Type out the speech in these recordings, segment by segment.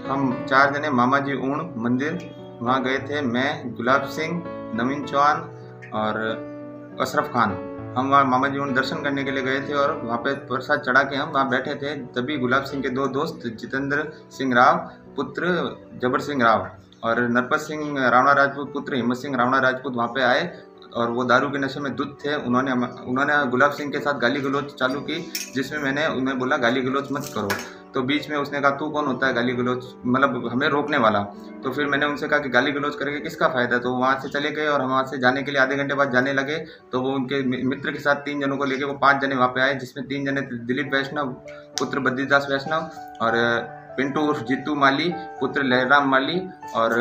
हम 4 जने मामा जी ऊण मंदिर वहाँ गए थे। मैं, गुलाब सिंह, नवीन चौहान और अशरफ खान। हम वहाँ मामा जी ऊण दर्शन करने के लिए गए थे और वहाँ पे प्रसाद चढ़ा के हम वहाँ बैठे थे। तभी गुलाब सिंह के 2 दोस्त जितेंद्र सिंह राव पुत्र जबर सिंह राव और नरपत सिंह राणा राजपूत पुत्र हिम्मत सिंह राणा राजपूत वहाँ पे आए और वो दारू के नशे में धुत थे। उन्होंने गुलाब सिंह के साथ गाली गलौज चालू की, जिसमें मैंने उन्हें बोला गाली गलौज मत करो। तो बीच में उसने कहा तू कौन होता है गाली गलौज, मतलब हमें रोकने वाला। तो फिर मैंने उनसे कहा कि गाली गलौज करके किसका फ़ायदा। तो वहाँ से चले गए और हम वहाँ से जाने के लिए आधे घंटे बाद जाने लगे। तो वो उनके मित्र के साथ 3 जनों को लेके वो 5 जने वहाँ पे आए, जिसमें 3 जने दिलीप वैष्णव पुत्र बद्रीदास वैष्णव और पिंटू उर्फ जीतू माली पुत्र लहराम माली और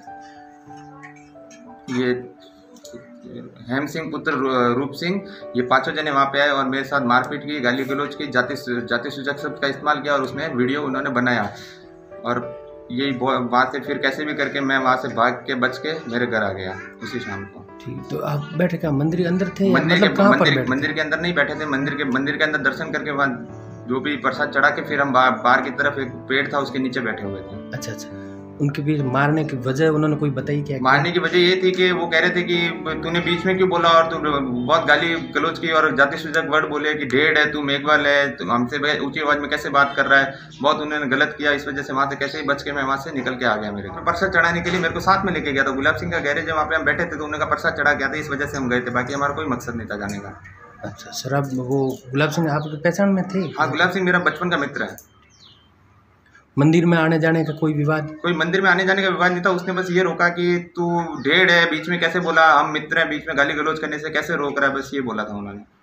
ये हेम सिंह पुत्र रूप सिंह, ये 5 जने वहाँ पे आए और मेरे साथ मारपीट की, गाली गलौज की, जाति सूचक शब्द का इस्तेमाल किया और उसमें वीडियो उन्होंने बनाया। और यही वहाँ से फिर कैसे भी करके मैं वहाँ से भाग के बच के मेरे घर आ गया उसी शाम को। ठीक, तो आप बैठे क्या मंदिर के अंदर थे? मंदिर के अंदर नहीं बैठे थे, मंदिर के अंदर दर्शन करके वहाँ जो भी प्रसाद चढ़ा के फिर हम बाहर की तरफ एक पेड़ था उसके नीचे बैठे हुए थे। अच्छा अच्छा, उनके बीच मारने की वजह उन्होंने कोई बताई क्या? मारने की वजह ये थी कि वो कह रहे थे कि तूने बीच में क्यों बोला और तू बहुत गाली गलौज की और जाति सूचक वर्ड बोले कि ढेड़ है, तू मेघवाल है, तू हमसे ऊंची आवाज में कैसे बात कर रहा है, बहुत उन्होंने गलत किया। इस वजह से वहाँ से कैसे ही बच के मैं वहाँ से निकल के आ गया। मेरे को प्रसाद चढ़ाने के लिए मेरे को साथ में लेके गया था। गुलाब सिंह का गैरेज वहाँ पे हम बैठे थे तो उन्होंने प्रसाद चढ़ा गया था, इस वजह से हम गए थे, बाकी हमारा कोई मकसद नहीं था जाने का। अच्छा सर, अब वो गुलाब सिंह आपकी पहचान में थे? हाँ, गुलाब सिंह मेरा बचपन का मित्र है। मंदिर में आने जाने का कोई विवाद? कोई मंदिर में आने जाने का विवाद नहीं था। उसने बस ये रोका कि तू ढेड़ है, बीच में कैसे बोला, हम मित्र हैं, बीच में गाली गलौज करने से कैसे रोक रहा है, बस ये बोला था उन्होंने।